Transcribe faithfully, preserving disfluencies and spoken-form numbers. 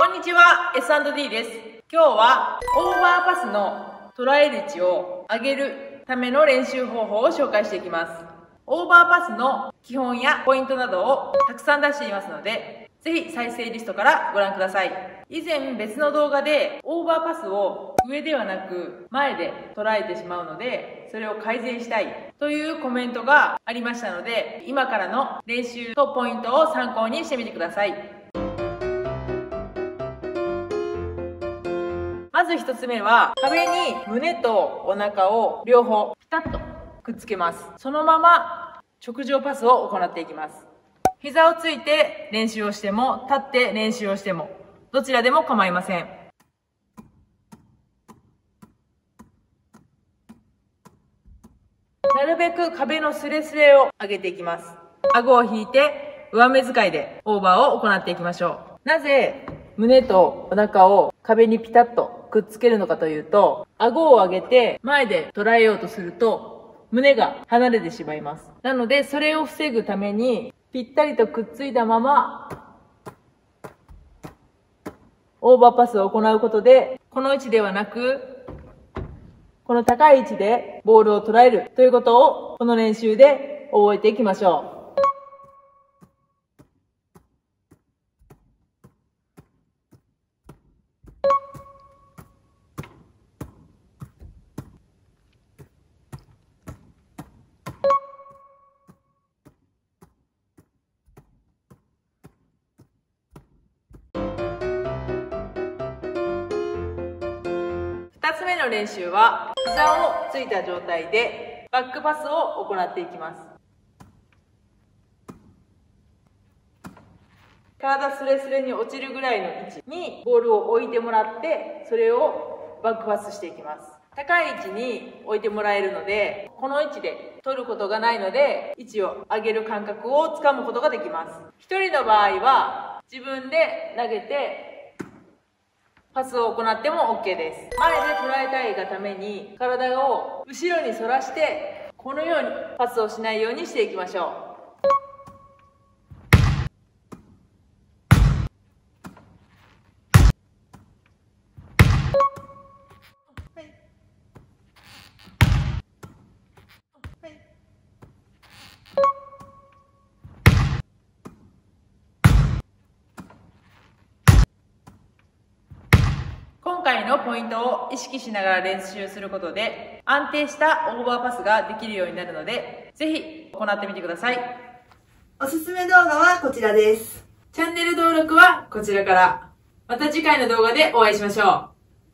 こんにちは、エスアンドディー です。今日はオーバーパスのトライ率を上げるための練習方法を紹介していきます。オーバーパスの基本やポイントなどをたくさん出していますので、ぜひ再生リストからご覧ください。以前別の動画でオーバーパスを上ではなく前で捉えてしまうので、それを改善したいというコメントがありましたので、今からの練習とポイントを参考にしてみてください。まず一つ目は、壁に胸とお腹を両方ピタッとくっつけます。そのまま直上パスを行っていきます。膝をついて練習をしても、立って練習をしても、どちらでも構いません。なるべく壁のスレスレを上げていきます。顎を引いて上目遣いでオーバーを行っていきましょう。なぜ胸とお腹を壁にピタッとくっつけるのかというと、顎を上げて前で捉えようとすると胸が離れてしまいます。なのでそれを防ぐためにぴったりとくっついたままオーバーパスを行うことで、この位置ではなくこの高い位置でボールを捉えるということをこの練習で覚えていきましょう。二つ目の練習は、膝をついた状態でバックパスを行っていきます。体スレスレに落ちるぐらいの位置にボールを置いてもらって、それをバックパスしていきます。高い位置に置いてもらえるので、この位置で取ることがないので、位置を上げる感覚をつかむことができます。一人の場合は自分で投げてパスを行っても OK です。前で捉えたいがために体を後ろに反らして、このようにパスをしないようにしていきましょう。今回のポイントを意識しながら練習することで安定したオーバーパスができるようになるので、ぜひ行ってみてください。 おすすめ動画はこちらです。 チャンネル登録はこちらから。また次回の動画でお会いしましょう。